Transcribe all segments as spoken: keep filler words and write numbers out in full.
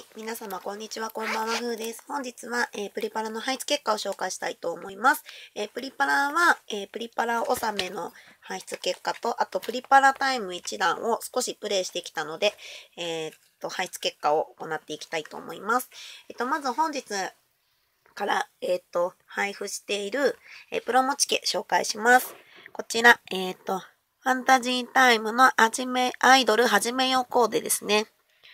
皆様こんにちは、こんばんは、ふーです。本日は、えープリパラの配置結果を紹介したいと思います。えープリパラは、えープリパラ納めの排出結果と、あとプリパラタイム一覧を少しプレイしてきたので、えーっと、配置結果を行っていきたいと思います。えっと、まず本日から、えーっと、配布している、えープロモチケ紹介します。こちら、えーっと、ファンタジータイムのはじめアイドル始めようコーデですね。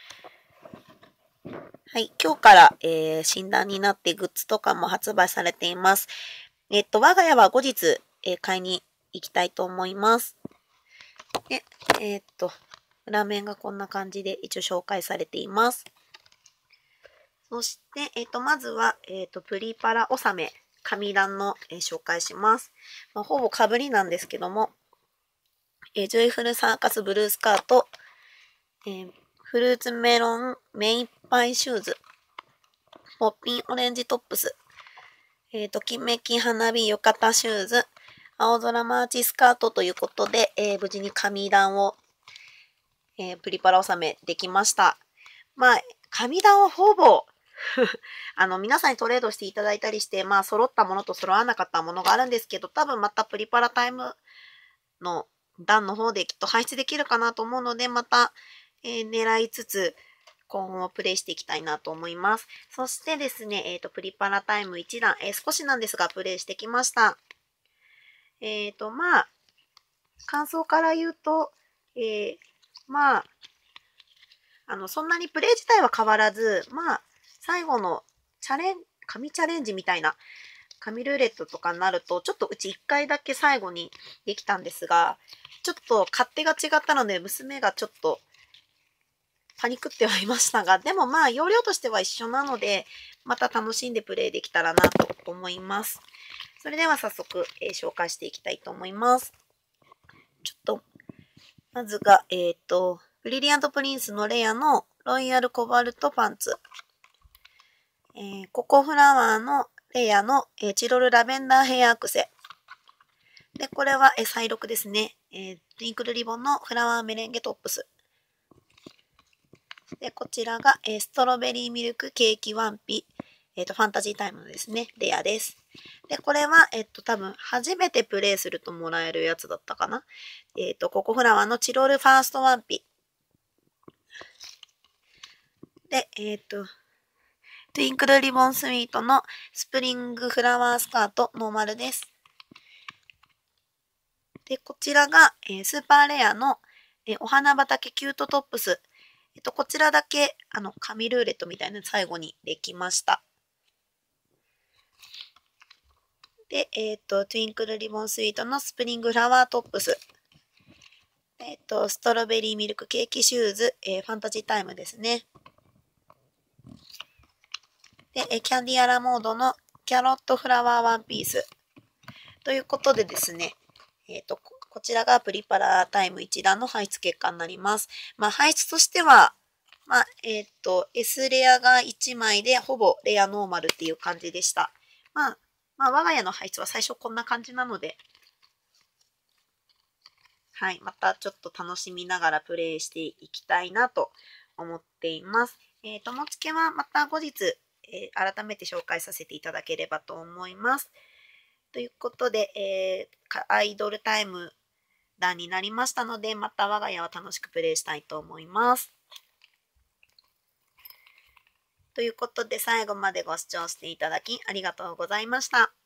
はい。今日から、えー診断になってグッズとかも発売されています。えっと、我が家は後日、えー買いに行きたいと思います。で、えっと、裏面がこんな感じで一応紹介されています。そして、えっと、まずは、えっと、プリパラ納め、紙段の、えー紹介します。まあ、ほぼ被りなんですけども、えージョイフルサーカスブルースカート、えーフルーツメロン目いっぱいシューズ、ポッピンオレンジトップス、えー、ときめき花火浴衣シューズ、青空マーチスカートということで、えー無事に紙段を、えープリパラ納めできました。まあ、紙段はほぼあの、皆さんにトレードしていただいたりして、まあ、揃ったものと揃わなかったものがあるんですけど、多分またプリパラタイムの段の方できっと排出できるかなと思うので、また、えー狙いつつ、今後もプレイしていきたいなと思います。そしてですね、えっ、と、プリパラタイム一覧、えー少しなんですが、プレイしてきました。えっ、と、まあ、感想から言うと、えーまあ、あの、そんなにプレイ自体は変わらず、まあ、最後のチャレン、紙チャレンジみたいな、紙ルーレットとかになると、ちょっとうちいっかいだけ最後にできたんですが、ちょっと勝手が違ったので、娘がちょっとパニックってはいましたが、でもまあ、容量としては一緒なので、また楽しんでプレイできたらなと思います。それでは早速、えー紹介していきたいと思います。ちょっと、まずが、えっ、と、ブリリアントプリンスのレアのロイヤルコバルトパンツ。えーココフラワーのレアの、えーチロルラベンダーヘアアクセ。で、これは、えー再録ですね。えー、トゥインクルリボンのフラワーメレンゲトップス。で、こちらが、えーストロベリーミルクケーキワンピ。えっ、と、ファンタジータイムのですね、レアです。で、これは、えっ、と、多分、初めてプレイするともらえるやつだったかな。えっ、と、ココフラワーのチロルファーストワンピ。で、えっ、と、トゥインクルリボンスイートのスプリングフラワースカートノーマルです。で、こちらが、えースーパーレアの、えーお花畑キュートトップス。えっと、こちらだけ、あの、紙ルーレットみたいなの最後にできました。で、えっ、と、トゥインクルリボンスイートのスプリングフラワートップス。えっ、と、ストロベリーミルクケーキシューズ、えーファンタジータイムですね。で、えーキャンディアラモードのキャロットフラワーワンピース。ということでですね、えっ、と、ここちらがプリパラタイム一覧の排出結果になります。まあ、排出としては、まあ、えっ、と、S レアがいちまいで、ほぼレアノーマルっていう感じでした。まあ、まあ、我が家の配置は最初こんな感じなので、はい、またちょっと楽しみながらプレイしていきたいなと思っています。えー、ともつけはまた後日、えー改めて紹介させていただければと思います。ということで、えーアイドルタイム段になりましたので、また我が家は楽しくプレイしたいと思います。ということで、最後までご視聴していただきありがとうございました。